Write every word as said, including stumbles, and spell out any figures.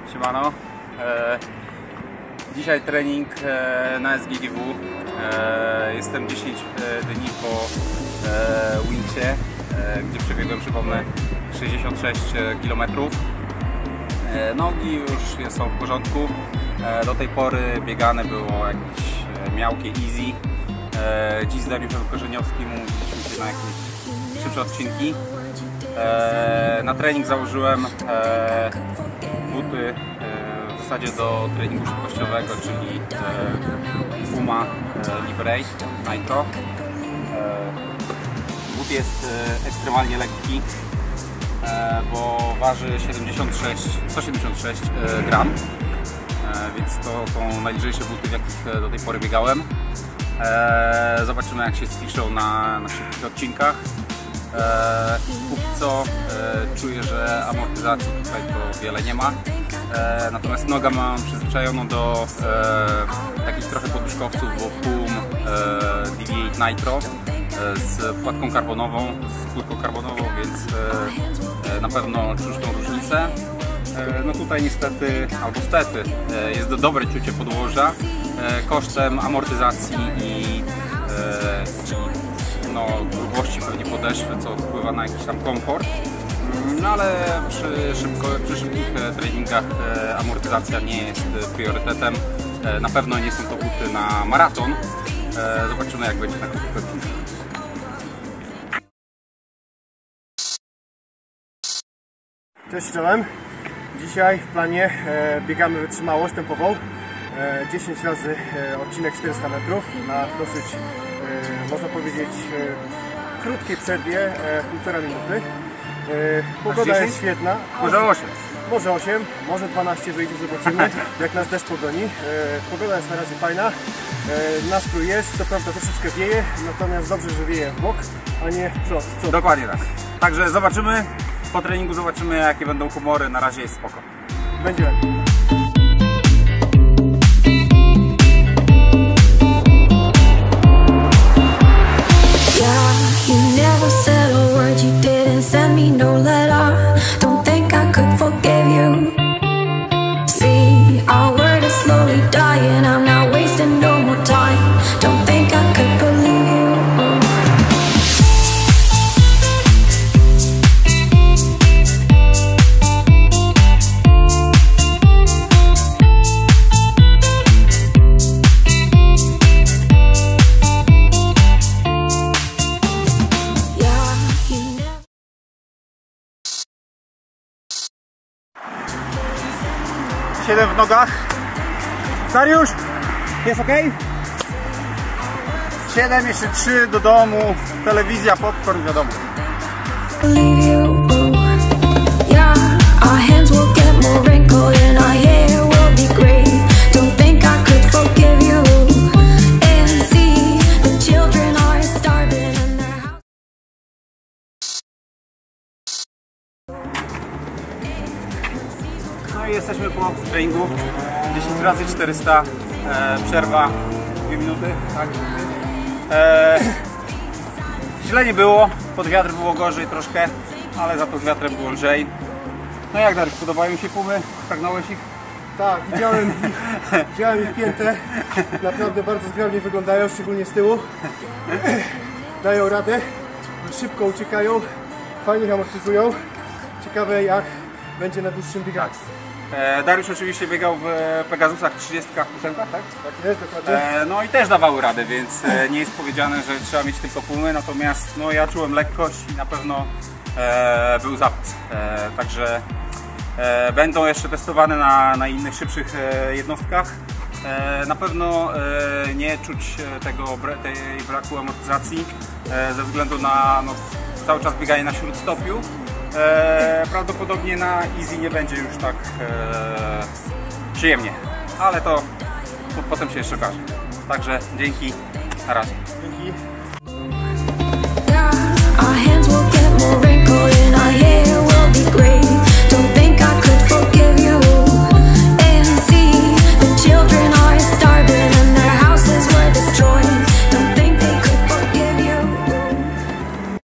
Siemano. E, dzisiaj trening e, na S G G W. E, jestem dziesięć dni po e, Wingsie, e, gdzie przebiegłem, przypomnę, sześćdziesiąt sześć kilometrów. E, nogi już są w porządku. E, do tej pory biegane było jakieś e, miałkie easy. E, dziś z Dariuszem Korzeniowskim umówiliśmy się na jakieś szybsze odcinki. E, na trening założyłem e, buty e, w zasadzie do treningu szybkościowego, czyli e, Puma e, Libre Nitro. E, but jest e, ekstremalnie lekki, e, bo waży siedemdziesiąt sześć, sto siedemdziesiąt sześć e, gram, e, więc to są najlżejsze buty, w jakich do tej pory biegałem. E, zobaczymy, jak się spiszą na, na szybkich odcinkach. E, póki co e, czuję, że amortyzacji tutaj to wiele nie ma, e, natomiast nogę mam przyzwyczajoną do e, takich trochę poduszkowców, bo Pum e, D V osiem Nitro e, z płatką karbonową, z skórką karbonową, więc e, e, na pewno czuć tą różnicę. E, no tutaj niestety, albo stety, e, jest to dobre czucie podłoża e, kosztem amortyzacji i e, no, grubości pewnie podeszwy, co wpływa na jakiś tam komfort. No ale przy, szybko, przy szybkich treningach e, amortyzacja nie jest priorytetem. E, na pewno nie są to buty na maraton. E, zobaczymy, jak będzie na krótkich odcinkach. Cześć, czołem. Dzisiaj w planie e, biegamy wytrzymałość tempową. E, dziesięć razy e, odcinek czterysta metrów na dosyć, e, można powiedzieć, e, krótkiej przerwie, e, półtora minuty. E, pogoda jest świetna. Może osiem. Może osiem, może dwanaście wyjdzie, zobaczymy, jak nas deszcz pogoni. E, pogoda jest na razie fajna, e, nastrój jest, co prawda troszeczkę wieje, natomiast dobrze, że wieje w bok, a nie w przód. W przód. Dokładnie tak. Także zobaczymy, po treningu zobaczymy, jakie będą humory, na razie jest spoko. Będzie lepiej. siedem w nogach. Dariusz, jest ok? siedem, jeszcze trzy do domu. Telewizja, popcorn, wiadomo. No i jesteśmy po treningu, dziesięć razy czterysta, e, przerwa dwie minuty, tak? E, źle nie było, pod wiatr było gorzej troszkę, ale za to z wiatrem było lżej. No jak, Dariusz, podobają mi się pumy? Pragnąłeś ich? Tak, widziałem ich, widziałem ich piętę, naprawdę bardzo zgrabnie wyglądają, szczególnie z tyłu. Dają radę, szybko uciekają, fajnie amortyzują. Ciekawe, jak będzie na dłuższym bieganiu. E, Dariusz oczywiście biegał w Pegasusach trzydzieści osiem, tak? Tak jest, dokładnie. E, no i też dawały radę, więc e, nie jest powiedziane, że trzeba mieć tylko pumy, natomiast no, ja czułem lekkość i na pewno e, był zapas. E, także e, będą jeszcze testowane na, na innych szybszych e, jednostkach. E, na pewno e, nie czuć tego tej braku amortyzacji e, ze względu na no, cały czas bieganie na śródstopiu. E, prawdopodobnie na easy nie będzie już tak e, przyjemnie, ale to, to potem się jeszcze okaże. Także dzięki, na razie. Dzięki.